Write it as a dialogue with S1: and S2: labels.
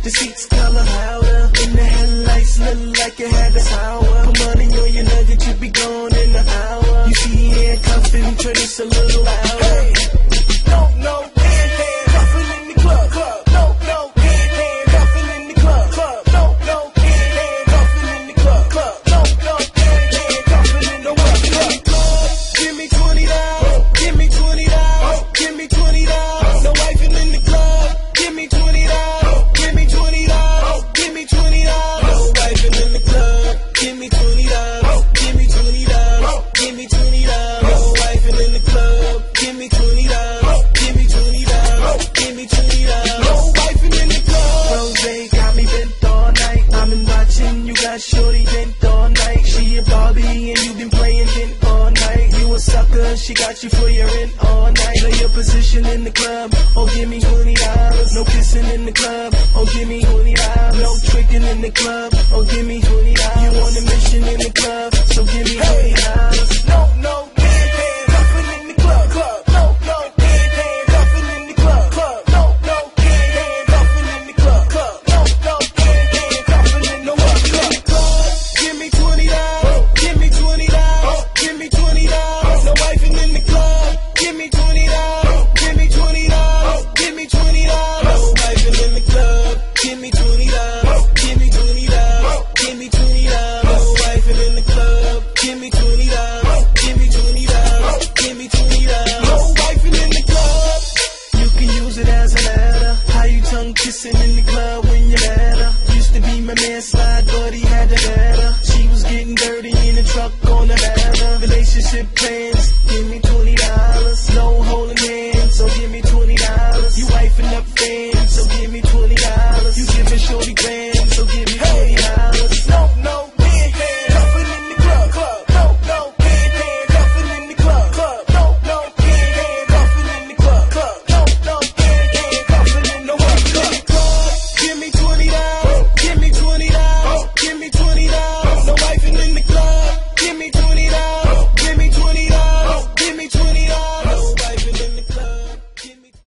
S1: The seats color powder, and the headlights look like it had the power. Put money on your nugget, you be gone in an hour. You see handcuffed and turn this a little louder. Hey, no, handcuffing in the club. No, handcuffing in the club. No, handcuffing in the club. No, handcuffing in the club. Give me $20. Give me $20. Give me $20. No wifing in the club. Give me $20. Give me $20. Give me $20. No wifing in the club. Give me $20. Give me $20. Give me $20. No wifing in the club. Give me $20. Give me $20. Give me $20. No wifing in the club. Rose got me bent all night. I've been watching, you got shorty bent all night. She a Barbie and you been playing bent all night. You a sucker, she got you for your rent all night. Play your position in the club, oh give me $20. No kissing in the club, oh give me $20. No tricking in the club, oh give me $20. You on a mission in the club, so give me $20. No, handcuffing in the club. No, handcuffing in the club. No, handcuffing in the club. No, handcuffing in the club. Give me $20. Give me $20. Give me $20. No wifing in the club. Give me $20. Give me $20. Give me $20. No wifing in the club. Give me $20. Give me $20. Give me $20. No wifing in the club. Give me $20. Give me $20. Give me $20. No wifing in the club. You can use it as a ladder. How you tongue kissing in the club when you're madder? Used to be my man slide, but he had a ladder. She was getting dirty in the truck on the ladder. Relationship plans, give me $20. No holding hands, so give me $20. You wifing up fans, so give me $20. You giving shorty grand, so give me $20. No, handcuffing in the club. No, handcuffing in the club. No, handcuffing in the club. No, handcuffing in the club. Give me $20.